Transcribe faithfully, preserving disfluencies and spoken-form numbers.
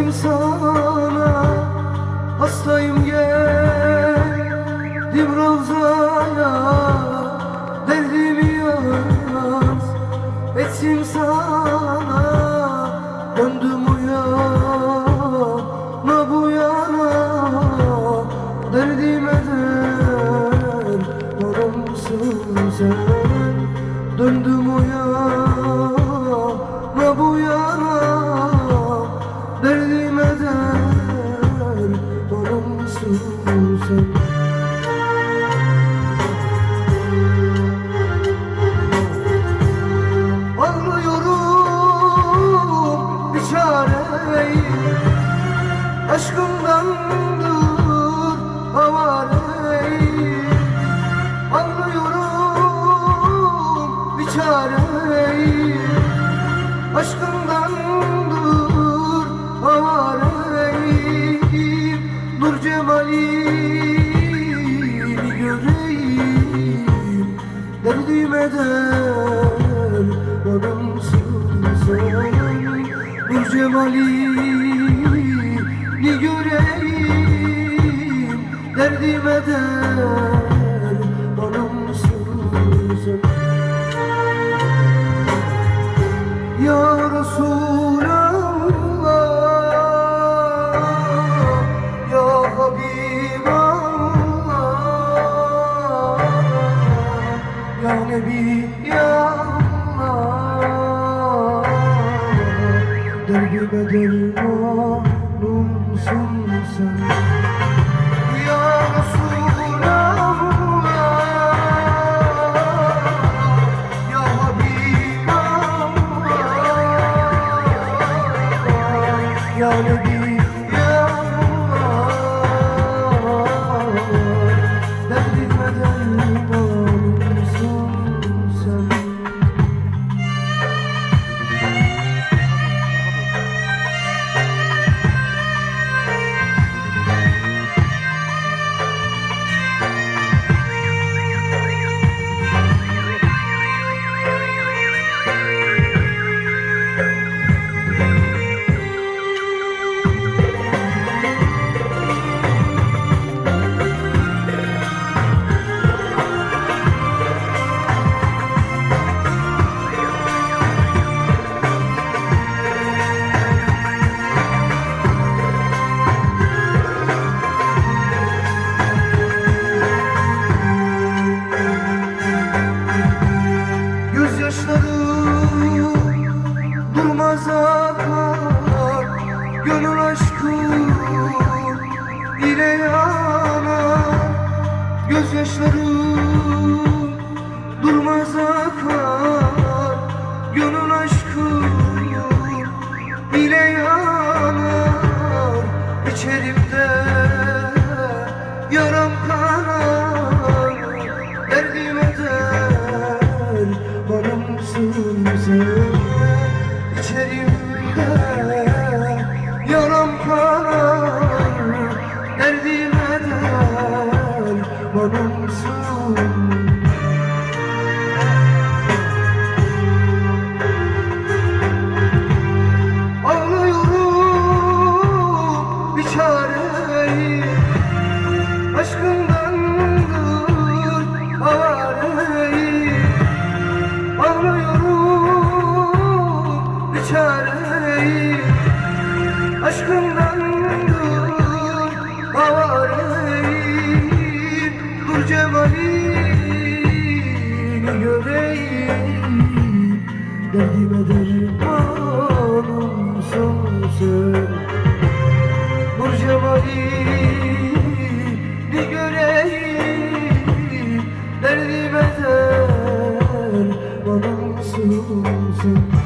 Ettim sana, hastayım geldim Ravza'ya, derdimi yaz. Ettim sana, döndüm o yana bu yana, derdime dermanımsın sen. Döndüm o yana bu yana, derdime dermanımsın sen. Ağlıyorum bir çareyim, aşkımdandır avareyim. Ağlıyorum bir çareyim, aşkımdandır avareyim. Nur cemalini göreyim, derdime dermanımsın sen. Nur cemalini göreyim, derdime dermanımsın sen. Ya Resulallah, ya Habiballah, ya Nebi, ya Allah, derdime dermanımsın sen. Ya Resulallah, ya Habiballah, ya Nebi, ya Allah, derdime dermanımsın sen. Gözyaşlarım durmaz akar, gönül aşkın ile yanar. Gözyaşlarım durmaz akar, gönül aşkın ile yanar. İçerimde yaram kanar, derdime dermanımsın sen. İçerimde yaram kanar, derdime dermanımsın. Ağlıyorum bir çareyim, aşkındandır avareyim. Ağlıyorum bir çareyim, aşkındandır avareyim. Nur cemalini göreyim, derdime dermanımsın sen. Nur cemalini göreyim, derdime dermanımsın sen.